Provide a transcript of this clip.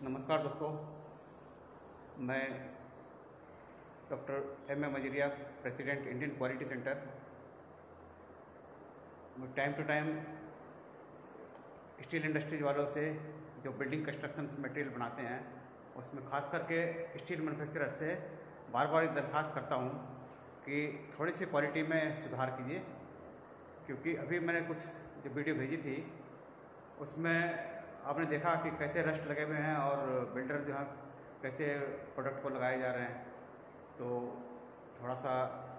नमस्कार दोस्तों, मैं doctor M A Majaria, president Indian quality centre. Time to time steel industries वालों से जो बिल्डिंग कंस्ट्रक्शन मटेरियल बनाते हैं उसमें खास करके स्टील मैन्युफैक्चरर से बार बार दरख्वास्त करता हूँ कि थोड़ी सी क्वालिटी में सुधार कीजिए, क्योंकि अभी मैंने कुछ जो वीडियो भेजी थी उसमें आपने देखा कि कैसे रस्ट लगे हुए हैं और बिल्डर जो है कैसे प्रोडक्ट को लगाए जा रहे हैं। तो थोड़ा सा